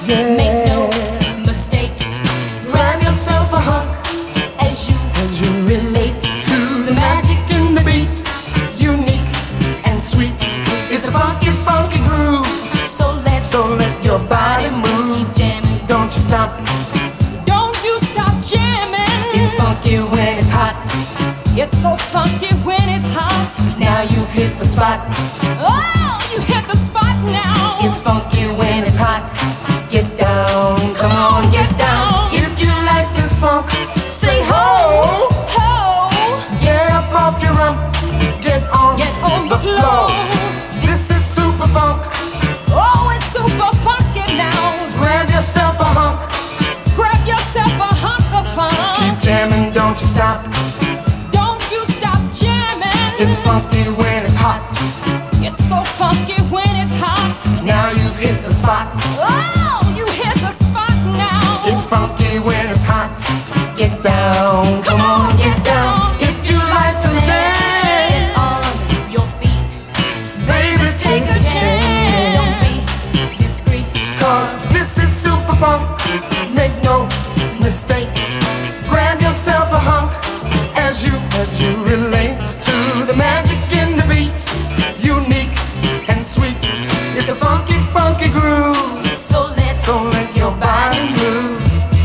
Yeah. Make no mistake, grab yourself a hunk as you relate to the magic in the beat. Unique and sweet, it's a funky, funky groove. So let your body move. Keep jamming, don't you stop. Don't you stop jamming. It's funky when it's hot. It's so funky when it's hot. Now you've hit the spot. Oh, you hit the spot now. It's funky when it's hot. Get down, come on, get down. If you like this funk, say ho, ho. Get up off your rump, get on the floor. This is super funk. Oh, it's super funky now. Grab yourself a hunk. Grab yourself a hunk of funk. Keep jamming, don't you stop. Don't you stop jamming. It's funky when it's hot. It's so funky when it's hot. Now you've hit the spot. Oh, you hit the spot now. It's funky when it's hot. Get down, come on, get down. If you like to dance, get on your feet. Baby, take a chance. Don't be discreet, cause this is super funk. Make no mistake. Grab yourself a hunk as you relate to the magic in the beat. Unique and sweet, it's a funky, funky groove. So let your body move.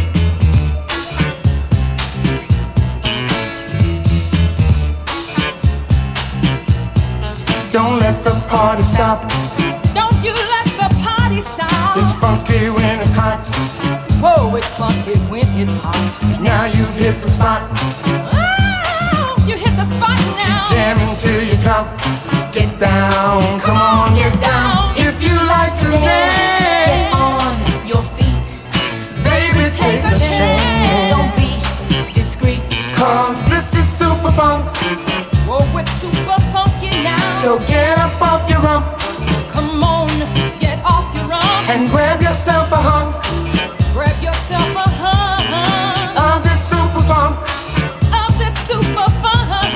Don't let the party stop. Don't you let the party stop. It's funky when it's hot. Whoa, it's funky when it's hot. Now you've hit the spot. Oh, you hit the spot now. Keep jamming till you drop. Get down, come on, get down. If you like to dance, get on your feet. Baby, take a chance. Don't be discreet, cause this is super funk. Whoa, it's super funky now. So get up off your rump. Come on, get off your rump. And grab yourself a hunk. Grab yourself a hunk of this super funk. Of this super funk.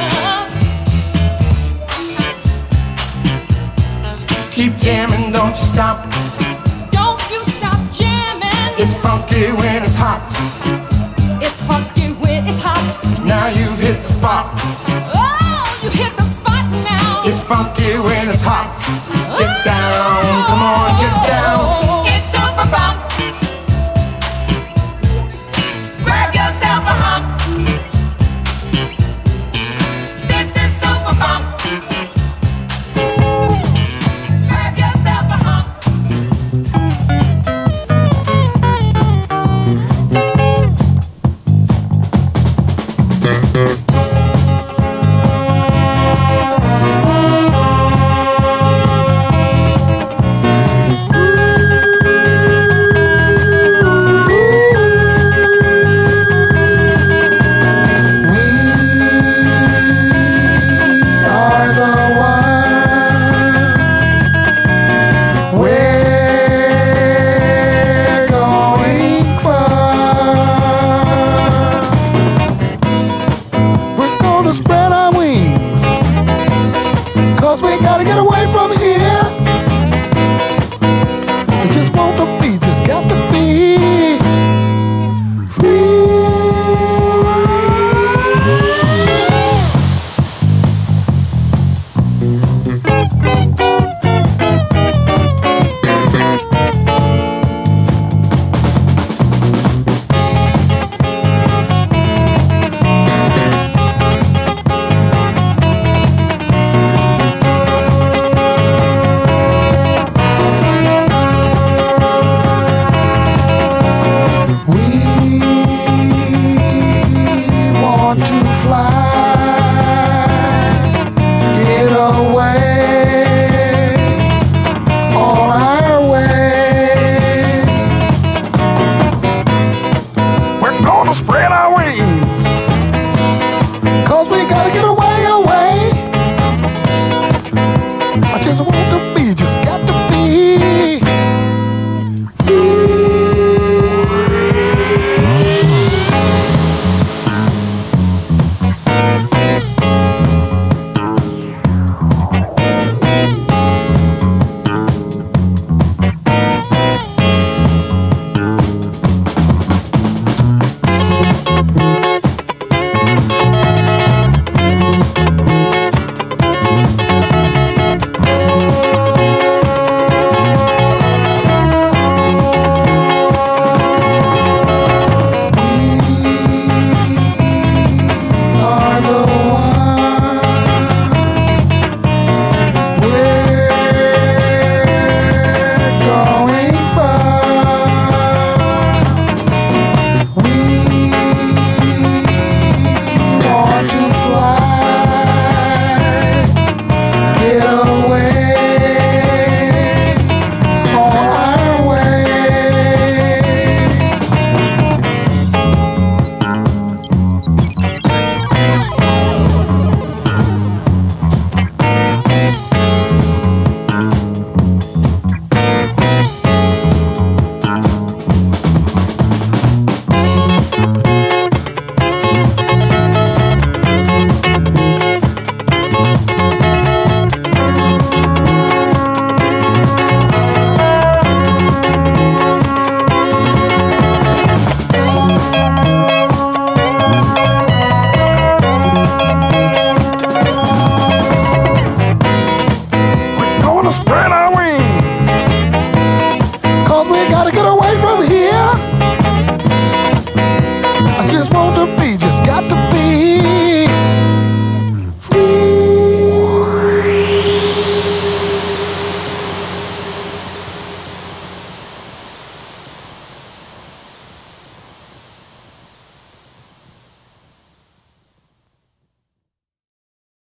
Keep jamming, don't you stop. Don't you stop jamming. It's funky when it's hot. It's funky when it's hot. Now you've hit the spot. Oh, you hit the spot now. It's funky when